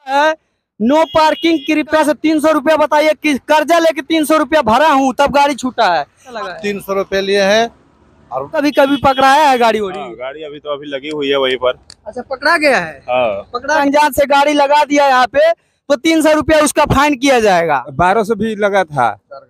है no parking कृपया से 300 रुपया बताइए कि कर्जा लेके 300 रुपया भरा हूँ तब गाड़ी छूटा है। 300 रुपये लिए हैं और कभी कभी पकड़ाया है गाड़ी वाड़ी? गाड़ी अभी तो लगी हुई है वहीं पर। अच्छा, पकड़ा गया है? पकड़ा। अनजान से गाड़ी लगा दिया यहाँ पे तो 300 रुपया उसका फाइन किया जाएगा। 1200 भी लगा था।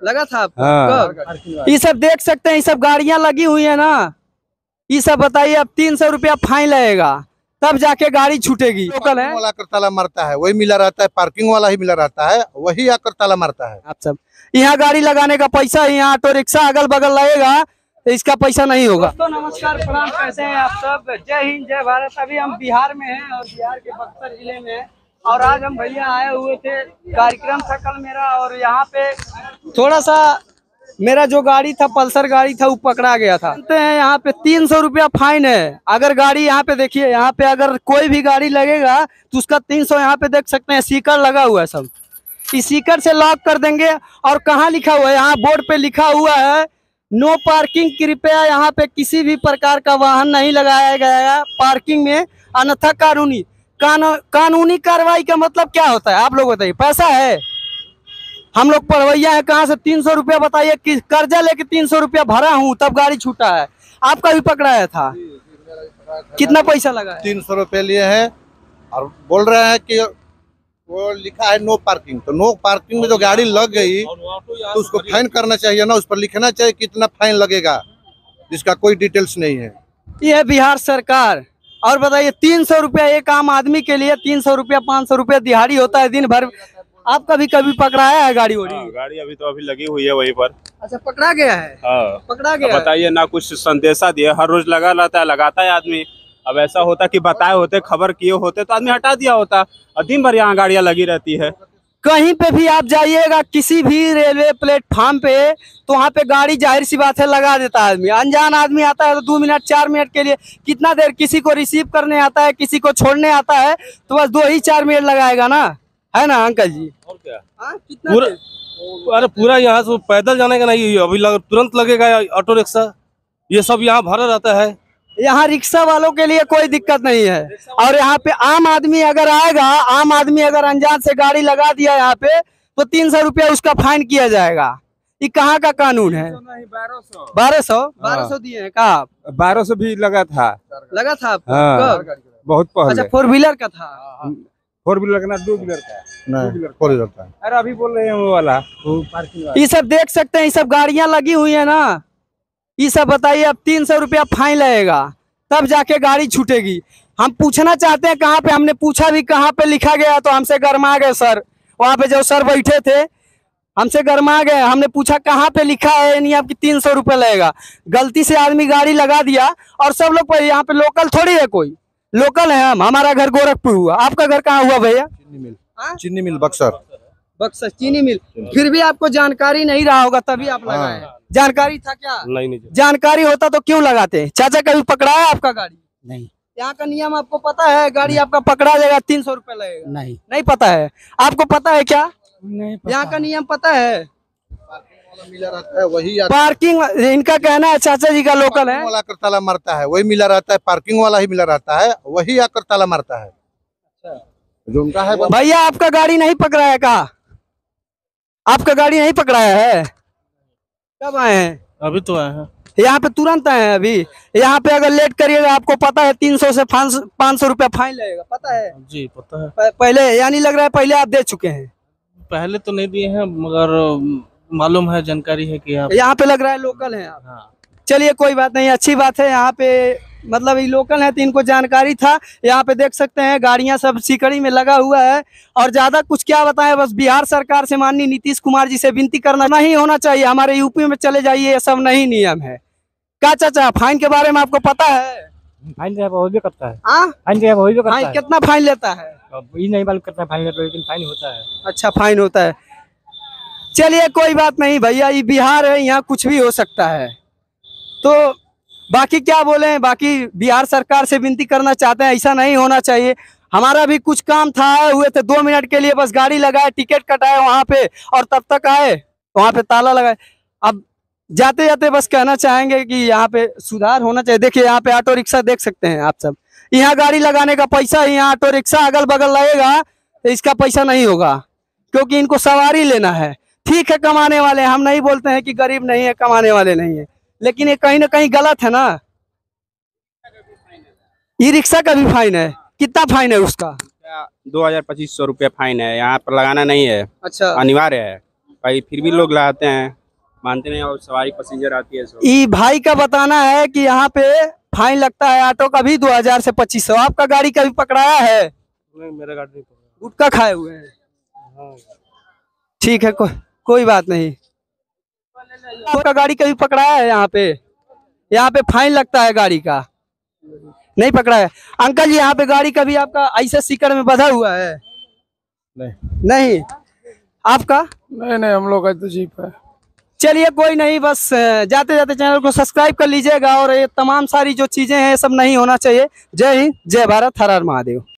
ये सब देख सकते हैं, ये सब गाड़ियां लगी हुई है ना, ये सब बताइए अब 300 रुपया फाइन लगेगा तब जाके गाड़ी छूटेगी। लोकल है वाला आकर ताला मारता है, वही मिला रहता है, पार्किंग वाला ही मिला रहता है, वही आकर ताला मारता है। आप सब यहाँ गाड़ी लगाने का पैसा, यहाँ ऑटो रिक्शा अगल बगल लगेगा तो इसका पैसा नहीं होगा। तो नमस्कार, प्रणाम, कैसे हैं आप सब? जय हिंद, जय भारत। अभी हम बिहार में हैं और बिहार के बक्सर जिले में हैं और आज हम भैया आए हुए थे, कार्यक्रम था कल मेरा और यहाँ पे थोड़ा सा मेरा जो गाड़ी था, पल्सर गाड़ी था, वो पकड़ा गया था। यहाँ पे 300 रुपया फाइन है। अगर गाड़ी यहाँ पे देखिए, यहाँ पे अगर कोई भी गाड़ी लगेगा तो उसका 300 यहाँ पे देख सकते हैं, स्टिकर लगा हुआ है। सब इस स्टिकर से लॉक कर देंगे। और कहाँ लिखा हुआ है? यहाँ बोर्ड पे लिखा हुआ है नो पार्किंग कृपया यहाँ पे किसी भी प्रकार का वाहन नहीं लगाया गया पार्किंग में, अन्यथा कानूनी कार्रवाई का मतलब क्या होता है आप लोग बताइए? पैसा है, हम लोग पढ़वैया है, कहाँ से 300 रुपया बताइए कि कर्जा लेके 300 रुपया भरा हूँ तब गाड़ी छूटा है। आपका भी पकड़ाया था, कितना पैसा लगा है? 300 रुपये लिए हैं और बोल रहे हैं कि वो लिखा है नो पार्किंग, तो नो पार्किंग में जो गाड़ी लग गई तो उसको फाइन करना चाहिए ना, उस पर लिखना चाहिए कितना फाइन लगेगा, जिसका कोई डिटेल्स नहीं है। ये है बिहार सरकार। और बताइए 300 रुपया एक आम आदमी के लिए, 300 रुपया 500 रुपया दिहाड़ी होता है दिन भर। आप कभी पकड़ाया है गाड़ी वाड़ी? गाड़ी अभी तो लगी हुई है वहीं पर। अच्छा, पकड़ा गया है? पकड़ा गया। बताइए ना, कुछ संदेशा दिए, हर रोज लगा रहता है, लगाता है आदमी। अब ऐसा होता कि बताए होते, खबर किए होते तो आदमी हटा दिया होता। और दिन भर यहाँ गाड़ियाँ लगी रहती है। कहीं पे भी आप जाइएगा, किसी भी रेलवे प्लेटफॉर्म पे, तो वहाँ पे गाड़ी जाहिर सी बात है लगा देता है आदमी। अनजान आदमी आता है तो 2 मिनट 4 मिनट के लिए कितना देर, किसी को रिसीव करने आता है, किसी को छोड़ने आता है तो बस 2 ही 4 मिनट लगाएगा ना, है ना अंकल जी? और क्या? कितना पूरा, अरे पूरा यहाँ से पैदल जाने का नहीं, अभी तुरंत लगेगा ऑटो रिक्शा, ये सब यहाँ भरा रहता है। यहाँ रिक्शा वालों के लिए कोई दिक्कत नहीं है। और यहाँ पे आम आदमी अगर आएगा, आम आदमी अगर अनजान से गाड़ी लगा दिया यहाँ पे तो 300 रुपया उसका फाइन किया जाएगा। ये कहाँ का कानून है? 1200 दिए हैं? कहाँ? 1200 भी लगा था। लगा था? बहुत पहले। अच्छा, 4 व्हीलर का था? 4 व्हीलर का ना, 2 व्हीलर का? नहीं, 4 व्हीलर का। अरे अभी बोल रहे हैं वो वाला पार्किंग। ये सब देख सकते हैं, ये सब गाड़ियां लगी हुई है ना, ये सब बताइए अब 300 रुपया फाइन लगेगा तब जाके गाड़ी छूटेगी। हम पूछना चाहते हैं कहाँ पे, हमने पूछा भी कहाँ पे लिखा गया तो हमसे गरमा गए सर। वहाँ पे जो सर बैठे थे हमसे गरमा गए। हमने पूछा कहाँ पे लिखा है, नहीं आपकी 300 रुपया लगेगा। गलती से आदमी गाड़ी लगा दिया और सब लोग यहाँ पे लोकल थोड़ी है, कोई लोकल है हम। हमारा घर गोरखपुर हुआ, आपका घर कहाँ हुआ भैया? चीनी मिल बक्सर। बक्सर चीनी मिल। फिर भी आपको जानकारी नहीं रहा होगा तभी आप लगाए। जानकारी था क्या? नहीं। जानकारी होता तो क्यों लगाते? चाचा कभी पकड़ाया आपका गाड़ी? नहीं। यहाँ का नियम आपको पता है? गाड़ी आपका पकड़ा जाएगा, 300 रुपया लगेगा? नहीं पता है आपको? पता है क्या? नहीं। यहाँ का नियम पता है? मिला रहता है वही पार्किंग, इनका कहना है चाचा जी का लोकल है, वाला आकर ताला मारता है, वही मिला रहता है, पार्किंग वाला ही मिला रहता है, वही आकर ताला मारता है जो उनका है। भैया आपका गाड़ी नहीं पकड़ाया? कहा आपका गाड़ी नहीं पकड़ाया है? कब आए हैं? अभी तो आए हैं यहाँ पे, तुरंत आए हैं अभी। यहाँ पे अगर लेट करिएगा आपको पता है 300 से 500 रुपया फाइन लगेगा, पता है? जी पता है। पहले यानी लग रहा है पहले आप दे चुके हैं? पहले तो नहीं दिए हैं, मगर मालूम है, जानकारी है कि यहाँ पे लग रहा है लोकल है आप। हाँ। चलिए कोई बात नहीं, अच्छी बात है। यहाँ पे मतलब ये लोकल है तो इनको जानकारी था। यहाँ पे देख सकते हैं गाड़ियां सब सिकड़ी में लगा हुआ है। और ज्यादा कुछ क्या बताएं, बस बिहार सरकार से माननीय नीतीश कुमार जी से विनती करना, नहीं होना चाहिए। हमारे यूपी में चले जाइए, ये सब नहीं नियम है। क्या चाचा फाइन के बारे में आपको पता है? फाइन हो भी करता है। फाइन हो भी करता है? कितना फाइन लेता है? ये नहीं मालूम करता फाइन लेता है, लेकिन फाइन होता है। अच्छा, फाइन होता है। चलिए कोई बात नहीं भैया, ये बिहार है, यहाँ कुछ भी हो सकता है। तो बाकी क्या बोले, बाकी बिहार सरकार से विनती करना चाहते हैं, ऐसा नहीं होना चाहिए। हमारा भी कुछ काम था, आए हुए थे 2 मिनट के लिए, बस गाड़ी लगाए, टिकट कटाए वहाँ पे और तब तक आए, वहाँ पे ताला लगाए। अब जाते जाते बस कहना चाहेंगे कि यहाँ पे सुधार होना चाहिए। देखिए यहाँ पे ऑटो रिक्शा देख सकते हैं आप सब, यहाँ गाड़ी लगाने का पैसा, यहाँ ऑटो रिक्शा अगल बगल लगेगा तो इसका पैसा नहीं होगा, क्योंकि इनको सवारी लेना है। ठीक है, कमाने वाले, हम नहीं बोलते हैं कि गरीब नहीं है, कमाने वाले नहीं है, लेकिन ये कहीं ना कहीं गलत है ना। ई रिक्शा का भी फाइन है, कितना फाइन है उसका? 2200 रुपये फाइन है। यहाँ पर लगाना नहीं है, अच्छा, अनिवार्य है भाई, फिर भी लोग लगाते हैं, मानते नहीं। और सवारी पैसेंजर आती है सब। ई भाई का बताना है कि यहाँ पे फाइन लगता है ऑटो का भी 2000 से 2500। आपका गाड़ी कभी पकड़ाया है? नहीं, मेरा गाड़ी नहीं पकड़ा। गुटखा खाए हुए हैं? हाँ। ठीक है, कोई बात नहीं। आपका गाड़ी कभी पकड़ाया है यहाँ पे? यहाँ पे फाइन लगता है गाड़ी का, नहीं पकड़ा है। अंकल जी, यहाँ पे गाड़ी कभी आपका ऐसे सीकर में बंधा हुआ है? नहीं। आपका? नहीं, हम लोग का तो जीप है। चलिए कोई नहीं, बस जाते जाते चैनल को सब्सक्राइब कर लीजिएगा, और ये तमाम सारी जो चीजें हैं सब नहीं होना चाहिए। जय हिंद, जय भारत, हर हर महादेव।